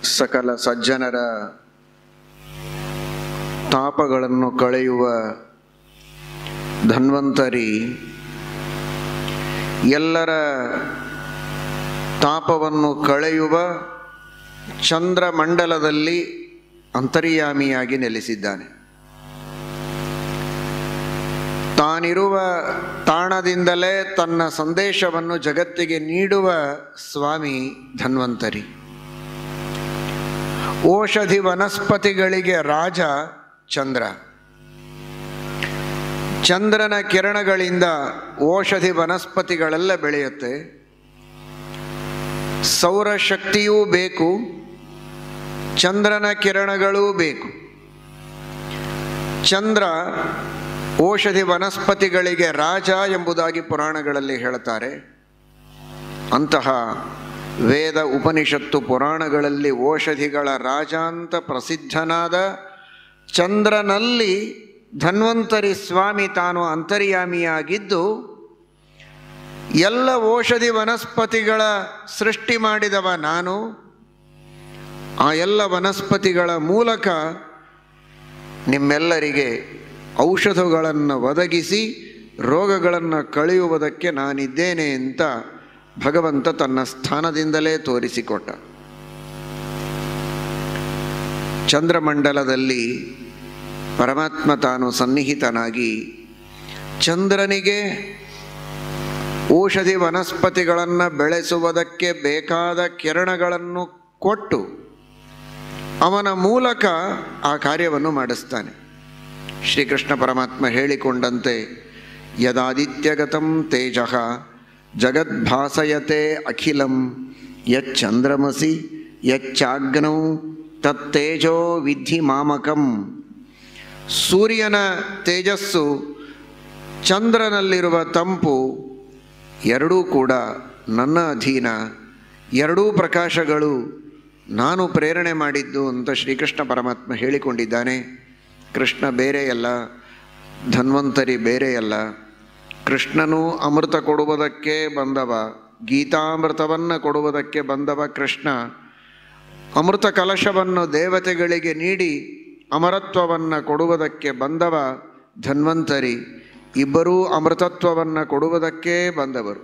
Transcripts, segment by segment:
ಸಕಲ ಸಜ್ಜನರ ತಾಪಗಳನ್ನು ಕಳೆಯುವ ಧನ್ವಂತರಿ, ಎಲ್ಲರ ತಾಪವನ್ನು ಕಳೆಯುವ ಚಂದ್ರಮಂಡಲದಲ್ಲಿ ಅಂತರ್ಯಾಮಿಯಾಗಿ ನೆಲೆಸಿದ್ದಾನೆ. ತಾನಿರುವ ತಾಣದಿಂದಲೇ ತನ್ನ ಸಂದೇಶವನ್ನು ಜಗತ್ತಿಗೆ ನೀಡುವ ಸ್ವಾಮಿ ಧನ್ವಂತರಿ. ಔಷಧಿ ವನಸ್ಪತಿಗಳಿಗೆ ರಾಜ ಚಂದ್ರ. ಚಂದ್ರನ ಕಿರಣಗಳಿಂದ ಔಷಧಿ ವನಸ್ಪತಿಗಳೆಲ್ಲ ಬೆಳೆಯುತ್ತೆ. ಸೌರಶಕ್ತಿಯೂ ಬೇಕು, ಚಂದ್ರನ ಕಿರಣಗಳೂ ಬೇಕು. ಚಂದ್ರ ಔಷಧಿ ವನಸ್ಪತಿಗಳಿಗೆ ರಾಜ ಎಂಬುದಾಗಿ ಪುರಾಣಗಳಲ್ಲಿ ಹೇಳ್ತಾರೆ. ಅಂತಹ ವೇದ ಉಪನಿಷತ್ತು ಪುರಾಣಗಳಲ್ಲಿ ಔಷಧಿಗಳ ರಾಜ ಅಂತ ಪ್ರಸಿದ್ಧನಾದ ಚಂದ್ರನಲ್ಲಿ ಧನ್ವಂತರಿ ಸ್ವಾಮಿ ತಾನು ಅಂತರ್ಯಾಮಿಯಾಗಿದ್ದು ಎಲ್ಲ ಔಷಧಿ ವನಸ್ಪತಿಗಳ ಸೃಷ್ಟಿ ಮಾಡಿದವ ನಾನು. ಆ ಎಲ್ಲ ವನಸ್ಪತಿಗಳ ಮೂಲಕ ನಿಮ್ಮೆಲ್ಲರಿಗೆ ಔಷಧಗಳನ್ನು ಒದಗಿಸಿ ರೋಗಗಳನ್ನು ಕಳೆಯುವುದಕ್ಕೆ ನಾನಿದ್ದೇನೆ ಅಂತ ಭಗವಂತ ತನ್ನ ಸ್ಥಾನದಿಂದಲೇ ತೋರಿಸಿಕೊಟ್ಟ. ಚಂದ್ರಮಂಡಲದಲ್ಲಿ ಪರಮಾತ್ಮ ತಾನು ಸನ್ನಿಹಿತನಾಗಿ ಚಂದ್ರನಿಗೆ ಔಷಧಿ ವನಸ್ಪತಿಗಳನ್ನು ಬೆಳೆಸುವುದಕ್ಕೆ ಬೇಕಾದ ಕಿರಣಗಳನ್ನು ಕೊಟ್ಟು ಅವನ ಮೂಲಕ ಆ ಕಾರ್ಯವನ್ನು ಮಾಡಿಸ್ತಾನೆ. ಶ್ರೀಕೃಷ್ಣ ಪರಮಾತ್ಮ ಹೇಳಿಕೊಂಡಂತೆ ಯದಾದಿತ್ಯಗತಂ ತೇಜಃ ಜಗದ್ಭಾಸಯತೆ ಅಖಿಲಂ ಯಚ್ಚಂದ್ರಮಸಿ ಯಚ್ಚಾಗ್ನೌ ತತ್ತೇಜೋ ವಿಧಿ ಮಾಮಕಂ. ಸೂರ್ಯನ ತೇಜಸ್ಸು, ಚಂದ್ರನಲ್ಲಿರುವ ತಂಪು ಎರಡೂ ಕೂಡ ನನ್ನ ಅಧೀನ, ಎರಡೂ ಪ್ರಕಾಶಗಳು ನಾನು ಪ್ರೇರಣೆ ಮಾಡಿದ್ದು ಅಂತ ಶ್ರೀಕೃಷ್ಣ ಪರಮಾತ್ಮ ಹೇಳಿಕೊಂಡಿದ್ದಾನೆ. ಕೃಷ್ಣ ಬೇರೆಯಲ್ಲ, ಧನ್ವಂತರಿ ಬೇರೆಯಲ್ಲ. ಕೃಷ್ಣನೂ ಅಮೃತ ಕೊಡುವುದಕ್ಕೆ ಬಂದವ, ಗೀತಾಮೃತವನ್ನು ಕೊಡುವುದಕ್ಕೆ ಬಂದವ ಕೃಷ್ಣ. ಅಮೃತ ಕಲಶವನ್ನು ದೇವತೆಗಳಿಗೆ ನೀಡಿ ಅಮರತ್ವವನ್ನು ಕೊಡುವುದಕ್ಕೆ ಬಂದವ ಧನ್ವಂತರಿ. ಇಬ್ಬರೂ ಅಮೃತತ್ವವನ್ನು ಕೊಡುವುದಕ್ಕೆ ಬಂದವರು.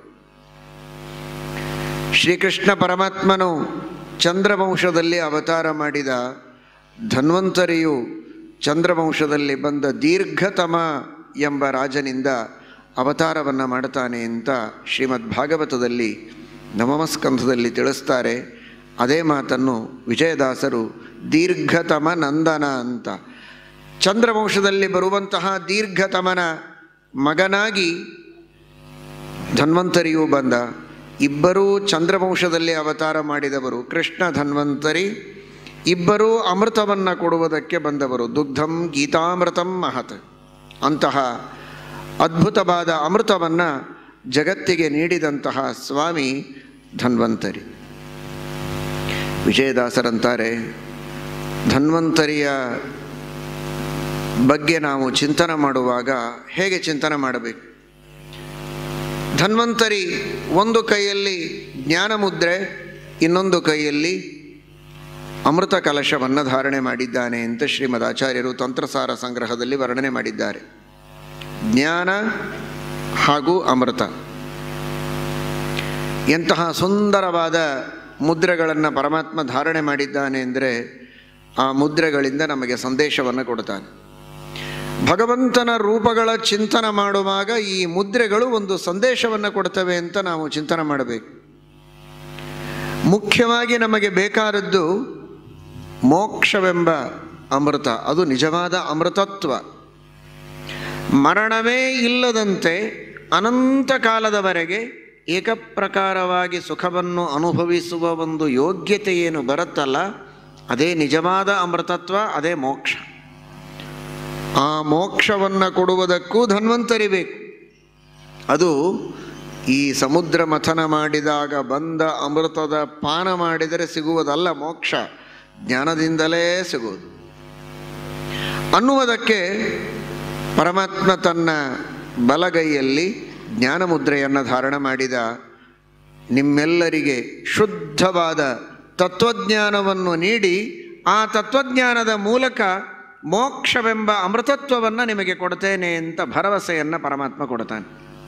ಶ್ರೀಕೃಷ್ಣ ಪರಮಾತ್ಮನು ಚಂದ್ರವಂಶದಲ್ಲಿ ಅವತಾರ ಮಾಡಿದ, ಧನ್ವಂತರಿಯು ಚಂದ್ರವಂಶದಲ್ಲಿ ಬಂದ ದೀರ್ಘತಮ ಎಂಬ ರಾಜನಿಂದ ಅವತಾರವನ್ನು ಮಾಡ್ತಾನೆ ಅಂತ ಶ್ರೀಮದ್ ಭಾಗವತದಲ್ಲಿ ನವಮಸ್ಕಂಧದಲ್ಲಿ ತಿಳಿಸ್ತಾರೆ. ಅದೇ ಮಾತನ್ನು ವಿಜಯದಾಸರು ದೀರ್ಘತಮ ನಂದನ ಅಂತ, ಚಂದ್ರವಂಶದಲ್ಲಿ ಬರುವಂತಹ ದೀರ್ಘತಮನ ಮಗನಾಗಿ ಧನ್ವಂತರಿಯೂ ಬಂದ. ಇಬ್ಬರೂ ಚಂದ್ರವಂಶದಲ್ಲಿ ಅವತಾರ ಮಾಡಿದವರು ಕೃಷ್ಣ ಧನ್ವಂತರಿ. ಇಬ್ಬರೂ ಅಮೃತವನ್ನು ಕೊಡುವುದಕ್ಕೆ ಬಂದವರು. ದುಗ್ಧಂ ಗೀತಾಮೃತಂ ಮಹತ್. ಅಂತಹ ಅದ್ಭುತವಾದ ಅಮೃತವನ್ನು ಜಗತ್ತಿಗೆ ನೀಡಿದಂತಹ ಸ್ವಾಮಿ ಧನ್ವಂತರಿ. ವಿಜಯದಾಸರಂತಾರೆ, ಧನ್ವಂತರಿಯ ಬಗ್ಗೆ ನಾವು ಚಿಂತನೆ ಮಾಡುವಾಗ ಹೇಗೆ ಚಿಂತನೆ ಮಾಡಬೇಕು? ಧನ್ವಂತರಿ ಒಂದು ಕೈಯಲ್ಲಿ ಜ್ಞಾನ ಮುದ್ರೆ, ಇನ್ನೊಂದು ಕೈಯಲ್ಲಿ ಅಮೃತ ಕಲಶವನ್ನು ಧಾರಣೆ ಮಾಡಿದ್ದಾನೆ ಅಂತ ಶ್ರೀಮದ್ ಆಚಾರ್ಯರು ತಂತ್ರಸಾರ ಸಂಗ್ರಹದಲ್ಲಿ ವರ್ಣನೆ ಮಾಡಿದ್ದಾರೆ. ಜ್ಞಾನ ಹಾಗೂ ಅಮೃತ, ಎಂತಹ ಸುಂದರವಾದ ಮುದ್ರೆಗಳನ್ನು ಪರಮಾತ್ಮ ಧಾರಣೆ ಮಾಡಿದ್ದಾನೆ ಅಂದರೆ ಆ ಮುದ್ರೆಗಳಿಂದ ನಮಗೆ ಸಂದೇಶವನ್ನು ಕೊಡ್ತಾನೆ. ಭಗವಂತನ ರೂಪಗಳ ಚಿಂತನೆ ಮಾಡುವಾಗ ಈ ಮುದ್ರೆಗಳು ಒಂದು ಸಂದೇಶವನ್ನು ಕೊಡ್ತವೆ ಅಂತ ನಾವು ಚಿಂತನೆ ಮಾಡಬೇಕು. ಮುಖ್ಯವಾಗಿ ನಮಗೆ ಬೇಕಾದದ್ದು ಮೋಕ್ಷವೆಂಬ ಅಮೃತ. ಅದು ನಿಜವಾದ ಅಮೃತತ್ವ. ಮರಣವೇ ಇಲ್ಲದಂತೆ ಅನಂತ ಕಾಲದವರೆಗೆ ಏಕಪ್ರಕಾರವಾಗಿ ಸುಖವನ್ನು ಅನುಭವಿಸುವ ಒಂದು ಯೋಗ್ಯತೆ ಏನು ಬರುತ್ತಲ್ಲ, ಅದೇ ನಿಜವಾದ ಅಮೃತತ್ವ, ಅದೇ ಮೋಕ್ಷ. ಆ ಮೋಕ್ಷವನ್ನು ಕೊಡುವುದಕ್ಕೂ ಧನ್ವಂತರಿ ಬೇಕು. ಅದು ಈ ಸಮುದ್ರ ಮಥನ ಮಾಡಿದಾಗ ಬಂದ ಅಮೃತದ ಪಾನ ಮಾಡಿದರೆ ಸಿಗುವುದಲ್ಲ ಮೋಕ್ಷ, ಜ್ಞಾನದಿಂದಲೇ ಸಿಗುವುದು ಅನ್ನುವುದಕ್ಕೆ ಪರಮಾತ್ಮ ತನ್ನ ಬಲಗೈಯಲ್ಲಿ ಜ್ಞಾನ ಮುದ್ರೆಯನ್ನು ಧಾರಣ ಮಾಡಿದ. ನಿಮ್ಮೆಲ್ಲರಿಗೆ ಶುದ್ಧವಾದ ತತ್ವಜ್ಞಾನವನ್ನು ನೀಡಿ ಆ ತತ್ವಜ್ಞಾನದ ಮೂಲಕ ಮೋಕ್ಷವೆಂಬ ಅಮೃತತ್ವವನ್ನು ನಿಮಗೆ ಕೊಡ್ತೇನೆ ಅಂತ ಭರವಸೆಯನ್ನು ಪರಮಾತ್ಮ ಕೊಡ್ತಾನೆ.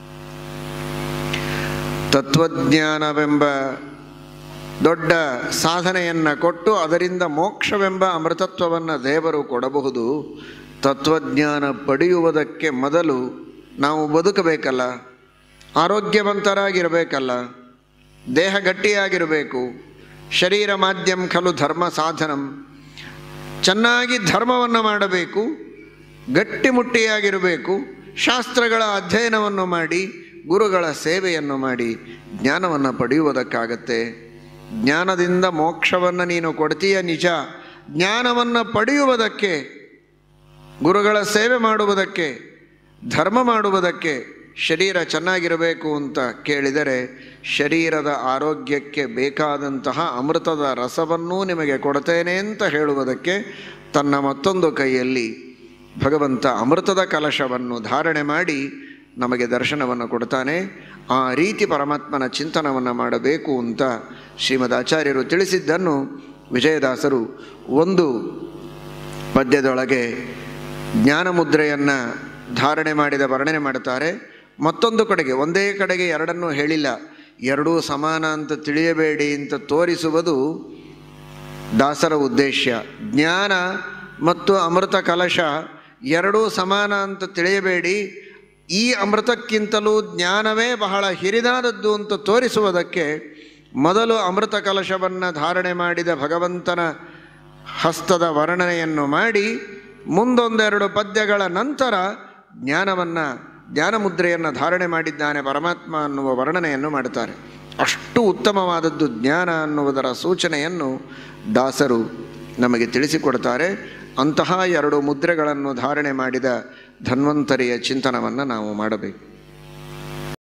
ತತ್ವಜ್ಞಾನವೆಂಬ ದೊಡ್ಡ ಸಾಧನೆಯನ್ನು ಕೊಟ್ಟು ಅದರಿಂದ ಮೋಕ್ಷವೆಂಬ ಅಮೃತತ್ವವನ್ನು ದೇವರು ಕೊಡಬಹುದು. ತತ್ವಜ್ಞಾನ ಪಡೆಯುವುದಕ್ಕೆ ಮೊದಲು ನಾವು ಬದುಕಬೇಕಲ್ಲ, ಆರೋಗ್ಯವಂತರಾಗಿರಬೇಕಲ್ಲ, ದೇಹ ಗಟ್ಟಿಯಾಗಿರಬೇಕು. ಶರೀರ ಮಾಧ್ಯಂ ಖಲು ಧರ್ಮ ಸಾಧನಂ. ಚೆನ್ನಾಗಿ ಧರ್ಮವನ್ನು ಮಾಡಬೇಕು, ಗಟ್ಟಿಮುಟ್ಟಿಯಾಗಿರಬೇಕು, ಶಾಸ್ತ್ರಗಳ ಅಧ್ಯಯನವನ್ನು ಮಾಡಿ ಗುರುಗಳ ಸೇವೆಯನ್ನು ಮಾಡಿ ಜ್ಞಾನವನ್ನು ಪಡೆಯುವುದಕ್ಕಾಗತ್ತೆ. ಜ್ಞಾನದಿಂದ ಮೋಕ್ಷವನ್ನು ನೀನು ಕೊಡ್ತೀಯ ನಿಜ. ಜ್ಞಾನವನ್ನು ಪಡೆಯುವುದಕ್ಕೆ, ಗುರುಗಳ ಸೇವೆ ಮಾಡುವುದಕ್ಕೆ, ಧರ್ಮ ಮಾಡುವುದಕ್ಕೆ ಶರೀರ ಚೆನ್ನಾಗಿರಬೇಕು ಅಂತ ಕೇಳಿದರೆ ಶರೀರದ ಆರೋಗ್ಯಕ್ಕೆ ಬೇಕಾದಂತಹ ಅಮೃತದ ರಸವನ್ನೂ ನಿಮಗೆ ಕೊಡ್ತೇನೆ ಅಂತ ಹೇಳುವುದಕ್ಕೆ ತನ್ನ ಮತ್ತೊಂದು ಕೈಯಲ್ಲಿ ಭಗವಂತ ಅಮೃತದ ಕಲಶವನ್ನು ಧಾರಣೆ ಮಾಡಿ ನಮಗೆ ದರ್ಶನವನ್ನು ಕೊಡ್ತಾನೆ. ಆ ರೀತಿ ಪರಮಾತ್ಮನ ಚಿಂತನವನ್ನು ಮಾಡಬೇಕು ಅಂತ ಶ್ರೀಮದ್ ಆಚಾರ್ಯರು ತಿಳಿಸಿದ್ದನ್ನು ವಿಜಯದಾಸರು ಒಂದು ಪದ್ಯದೊಳಗೆ ಜ್ಞಾನಮುದ್ರೆಯನ್ನು ಧಾರಣೆ ಮಾಡಿದ ವರ್ಣನೆ ಮಾಡುತ್ತಾರೆ. ಮತ್ತೊಂದು ಕಡೆಗೆ, ಒಂದೇ ಕಡೆಗೆ ಎರಡನ್ನೂ ಹೇಳಿಲ್ಲ, ಎರಡೂ ಸಮಾನ ಅಂತ ತಿಳಿಯಬೇಡಿ ಅಂತ ತೋರಿಸುವುದು ದಾಸರ ಉದ್ದೇಶ. ಜ್ಞಾನ ಮತ್ತು ಅಮೃತ ಕಲಶ ಎರಡೂ ಸಮಾನ ಅಂತ ತಿಳಿಯಬೇಡಿ, ಈ ಅಮೃತಕ್ಕಿಂತಲೂ ಜ್ಞಾನವೇ ಬಹಳ ಹಿರಿದಾದದ್ದು ಅಂತ ತೋರಿಸುವುದಕ್ಕೆ ಮೊದಲು ಅಮೃತ ಕಲಶವನ್ನು ಧಾರಣೆ ಮಾಡಿದ ಭಗವಂತನ ಹಸ್ತದ ವರ್ಣನೆಯನ್ನು ಮಾಡಿ ಮುಂದೊಂದೆರಡು ಪದ್ಯಗಳ ನಂತರ ಜ್ಞಾನಮುದ್ರೆಯನ್ನು ಧಾರಣೆ ಮಾಡಿದ್ದಾನೆ ಪರಮಾತ್ಮ ಅನ್ನುವ ವರ್ಣನೆಯನ್ನು ಮಾಡುತ್ತಾರೆ. ಅಷ್ಟು ಉತ್ತಮವಾದದ್ದು ಜ್ಞಾನ ಅನ್ನುವುದರ ಸೂಚನೆಯನ್ನು ದಾಸರು ನಮಗೆ ತಿಳಿಸಿಕೊಡ್ತಾರೆ. ಅಂತಹ ಎರಡು ಮುದ್ರೆಗಳನ್ನು ಧಾರಣೆ ಮಾಡಿದ ಧನ್ವಂತರಿಯ ಚಿಂತನವನ್ನು ನಾವು ಮಾಡಬೇಕು.